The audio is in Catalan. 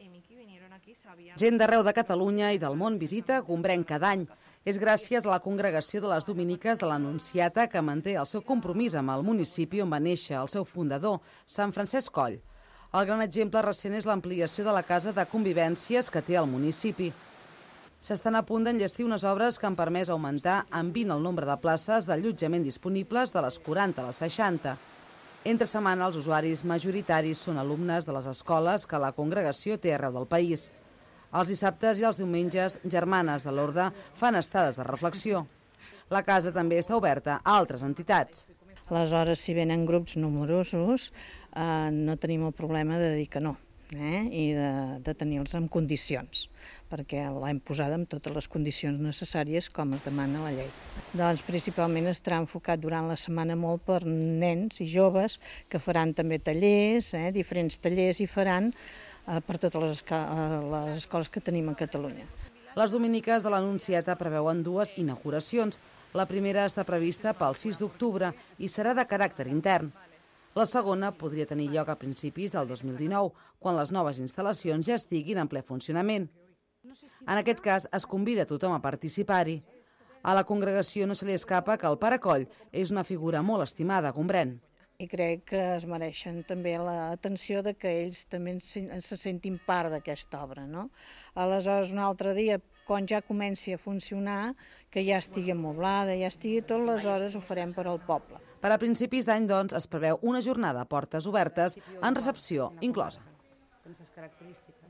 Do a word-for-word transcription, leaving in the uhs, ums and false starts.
Gent d'arreu de Catalunya i del món visita Gombrèn cada any. És gràcies a la congregació de les Dominiques de l'Anunciata que manté el seu compromís amb el municipi on va néixer el seu fundador, Sant Francesc Coll. El gran exemple recent és l'ampliació de la casa de convivències que té el municipi. S'estan a punt d'enllestir unes obres que han permès augmentar en vint el nombre de places d'allotjament disponibles de les quaranta a les seixanta. Entre setmana, els usuaris majoritaris són alumnes de les escoles que la congregació té arreu del país. Els dissabtes i els diumenges, germanes de l'orde fan estades de reflexió. La casa també està oberta a altres entitats. Aleshores, si venen grups numerosos, eh, no tenim el problema de dir que no, eh? I de, de tenir-los en condicions, perquè l'hem posada amb totes les condicions necessàries com es demana la llei. Doncs principalment estarà enfocat durant la setmana molt per nens i joves que faran també tallers, eh? diferents tallers i faran eh, per totes les, les escoles que tenim a Catalunya. Les Dominiques de l'Anunciata preveuen dues inauguracions. La primera està prevista pel sis d'octubre i serà de caràcter intern. La segona podria tenir lloc a principis del dos mil dinou, quan les noves instal·lacions ja estiguin en ple funcionament. En aquest cas, es convida tothom a participar-hi. A la congregació no se li escapa que el Pare Coll és una figura molt estimada a Gombrèn. I crec que es mereixen també l'atenció de que ells també se sentin part d'aquesta obra, no? Aleshores, un altre dia, quan ja comenci a funcionar, que ja estigui amoblada, ja estigui tot, aleshores ho farem per al poble. Per a principis d'any, doncs, es preveu una jornada a portes obertes en recepció inclosa.